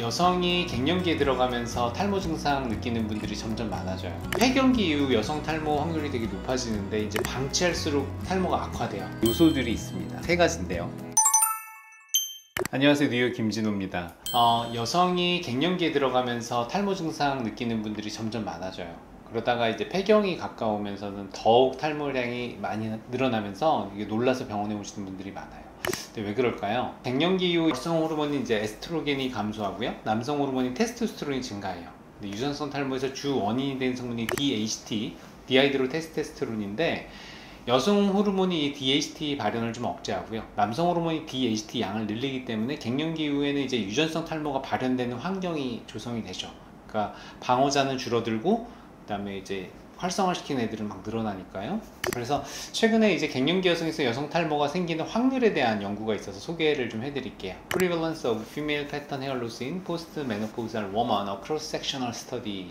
여성이 갱년기에 들어가면서 탈모 증상 느끼는 분들이 점점 많아져요. 폐경기 이후 여성 탈모 확률이 되게 높아지는데 이제 방치할수록 탈모가 악화돼요. 요소들이 있습니다. 세 가지인데요. 안녕하세요, 뉴욕 김진호입니다. 여성이 갱년기에 들어가면서 탈모 증상 느끼는 분들이 점점 많아져요. 그러다가 이제 폐경이 가까우면서는 더욱 탈모량이 많이 늘어나면서 이게 놀라서 병원에 오시는 분들이 많아요. 근데 왜 그럴까요? 갱년기 이후 여성 호르몬이 이제 에스트로겐이 감소하고요, 남성 호르몬인 테스토스테론이 증가해요. 근데 유전성 탈모에서 주 원인이 되는 성분이 DHT, 디하이드로 테스토스테론인데, 여성 호르몬이 이 DHT 발현을 좀 억제하고요, 남성 호르몬이 DHT 양을 늘리기 때문에 갱년기 이후에는 이제 유전성 탈모가 발현되는 환경이 조성이 되죠. 그러니까 방어자는 줄어들고, 그 다음에 이제 활성화시키는 애들은 막 늘어나니까요. 그래서 최근에 이제 갱년기 여성에서 여성 탈모가 생기는 확률에 대한 연구가 있어서 소개를 좀 해드릴게요. Prevalence of Female Pattern Hair Loss in Postmenopausal Women, A Cross-Sectional Study.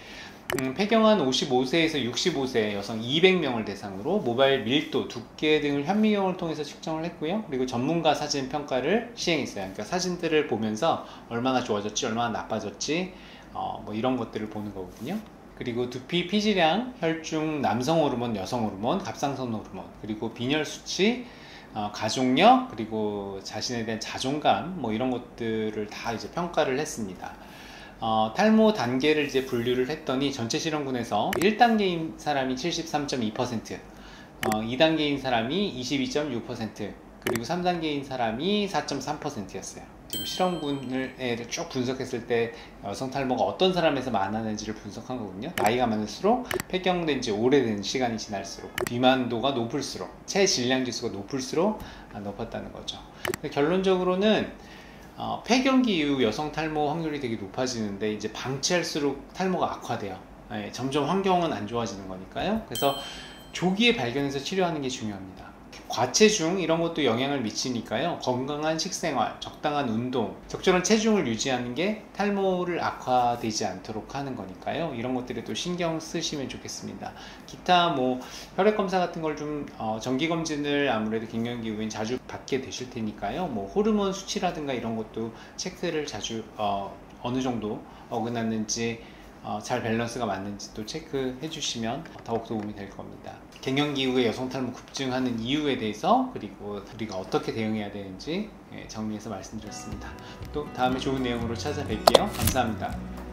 폐경한 55세에서 65세 여성 200명을 대상으로 모발 밀도, 두께 등을 현미경을 통해서 측정을 했고요. 그리고 전문가 사진 평가를 시행했어요. 그러니까 사진들을 보면서 얼마나 좋아졌지, 얼마나 나빠졌지, 뭐 이런 것들을 보는 거거든요. 그리고 두피, 피지량, 혈중, 남성 호르몬, 여성 호르몬, 갑상선 호르몬, 그리고 빈혈 수치, 가족력, 그리고 자신에 대한 자존감, 뭐 이런 것들을 다 이제 평가를 했습니다. 탈모 단계를 이제 분류를 했더니 전체 실험군에서 1단계인 사람이 73.2%, 2단계인 사람이 22.6%, 그리고 3단계인 사람이 4.3%였어요. 지금 실험군을 쭉 분석했을 때 여성 탈모가 어떤 사람에서 많았는지를 분석한 거거든요. 나이가 많을수록, 폐경된 지 오래된 시간이 지날수록, 비만도가 높을수록, 체질량 지수가 높을수록 높았다는 거죠. 결론적으로는 폐경기 이후 여성 탈모 확률이 되게 높아지는데 이제 방치할수록 탈모가 악화돼요. 점점 환경은 안 좋아지는 거니까요. 그래서 조기에 발견해서 치료하는 게 중요합니다. 과체중 이런 것도 영향을 미치니까요. 건강한 식생활, 적당한 운동, 적절한 체중을 유지하는 게 탈모를 악화되지 않도록 하는 거니까요. 이런 것들에 또 신경 쓰시면 좋겠습니다. 기타 뭐 혈액 검사 같은 걸 좀 정기 검진을 아무래도 갱년기 이후엔 자주 받게 되실 테니까요. 뭐 호르몬 수치라든가 이런 것도 체크를 자주 어느 정도 어긋났는지, 잘 밸런스가 맞는지 또 체크해 주시면 더욱 도움이 될 겁니다. 갱년기 이후에 여성 탈모 급증하는 이유에 대해서, 그리고 우리가 어떻게 대응해야 되는지 정리해서 말씀드렸습니다. 또 다음에 좋은 내용으로 찾아뵐게요. 감사합니다.